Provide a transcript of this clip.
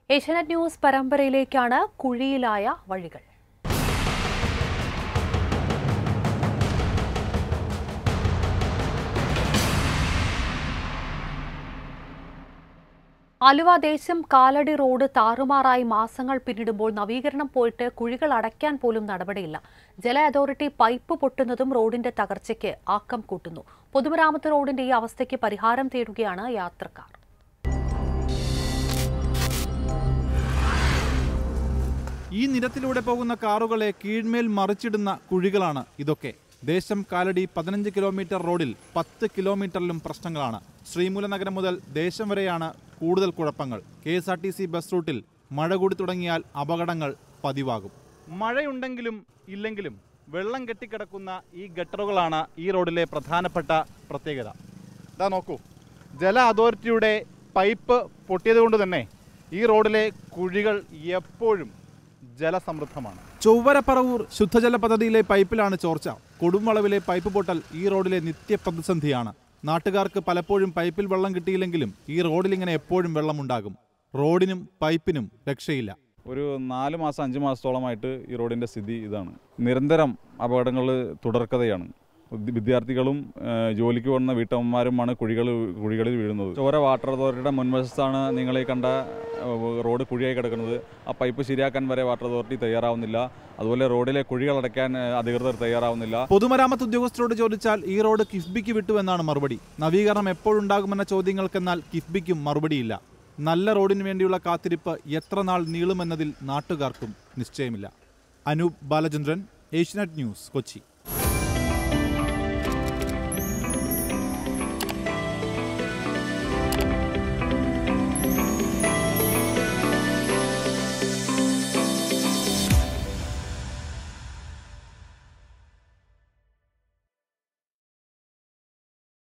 Asianet news പരമ്പരയിലേക്കാണ് കുഴിയിലായ വഴികൾ. ആലുവ ദേശം Kalady road താറുമാറായി മാസങ്ങൾ പിന്നിടുമ്പോൾ നവീകരണം പോയിട്ട് കുഴികൾ അടയ്ക്കാൻ പോലും നടപടിയില്ല. ജല അതോറിറ്റി പൈപ്പ് പൊട്ടുന്നതും റോഡിന്റെ തകർച്ചയ്ക്ക് ആക്കം കൂട്ടുന്നു. പൊതുമരാമത്ത് റോഡിന്റെ ഈ അവസ്ഥയ്ക്ക് പരിഹാരം തേടുകയാണ് യാത്രക്കാർ. ഈ നിരത്തിലൂടെ പോകുന്ന കാറുകളെ കീഴ്മേൽ മറിച്ചിടുന്ന കുഴികളാണ് ഇതൊക്കെ. ദേശം കാലടി 15 കിലോമീറ്റർ റോഡിൽ 10 കിലോമീറ്ററിലും പ്രശ്നങ്ങളാണ്. ശ്രീമൂലനഗരം മുതൽ ദേശം വരെയാണ് കൂടുതൽ കുഴപ്പങ്ങൾ. KSRTC ബസ് റൂട്ടിൽ മഴ കൂടി തുടങ്ങിയാൽ അപകടങ്ങൾ പതിവാകും. മഴയുണ്ടെങ്കിലും ഇല്ലെങ്കിലും വെള്ളം കെട്ടിക്കിടക്കുന്ന ഈ ഗട്ടറുകളാണ് ഈ റോഡിലെ പ്രധാനപ്പെട്ട പ്രത്യേകത. ഇതാ നോക്കൂ, ജല അതോറിറ്റിയുടെ പൈപ്പ് പൊട്ടിയതുകൊണ്ട് തന്നെ ഈ റോഡിലെ കുഴികൾ എപ്പോഴും ജലസമൃദ്ധമാണ്. ചൊവ്വരപ്പറവൂർ ശുദ്ധജല പദ്ധതിയിലെ പൈപ്പിലാണ് ചോർച്ച. കൊടുംവളവിലെ പൈപ്പ് പൊട്ടൽ ഈ റോഡിലെ നിത്യപ്രതിസന്ധിയാണ്. നാട്ടുകാർക്ക് പലപ്പോഴും പൈപ്പിൽ വെള്ളം കിട്ടിയില്ലെങ്കിലും ഈ റോഡിൽ ഇങ്ങനെ എപ്പോഴും വെള്ളമുണ്ടാകും. റോഡിനും പൈപ്പിനും രക്ഷയില്ല. ഒരു 4 മാസം 5 മാസത്തോളമായിട്ട് ഈ റോഡിൻ്റെ സ്ഥിതി ഇതാണ്. നിരന്തരം അപകടങ്ങൾ തുടർക്കഥയാണ്. വിദ്യാർത്ഥികളും ജോലിക്ക് പോകുന്ന വീട്ടമ്മമാരുമാണ് കുഴികളിൽ വീഴുന്നത്. ചോര വാട്ടർ അതോറിറ്റിയുടെ മുൻവശത്താണ് നിങ്ങളീ കണ്ട റോഡ് കുഴിയായി കിടക്കുന്നത്. ആ പൈപ്പ് ശരിയാക്കാൻ വരെ വാട്ടർ അതോറിറ്റി തയ്യാറാവുന്നില്ല. അതുപോലെ റോഡിലെ കുഴികൾ അടയ്ക്കാൻ അധികൃതർ തയ്യാറാവുന്നില്ല. പൊതുമരാമത്ത് ഉദ്യോഗസ്ഥരോട് ചോദിച്ചാൽ ഈ റോഡ് കിഫ്ബിക്ക് വിട്ടു എന്നാണ് മറുപടി. നവീകരണം എപ്പോഴുണ്ടാകുമെന്ന ചോദ്യങ്ങൾക്കെന്നാൽ കിഫ്ബിക്കും മറുപടിയില്ല. നല്ല റോഡിന് വേണ്ടിയുള്ള കാത്തിരിപ്പ് എത്ര നാൾ നീളുമെന്നതിൽ നാട്ടുകാർക്കും നിശ്ചയമില്ല. അനൂപ് ബാലചന്ദ്രൻ, ഏഷ്യാനെറ്റ് ന്യൂസ്, കൊച്ചി.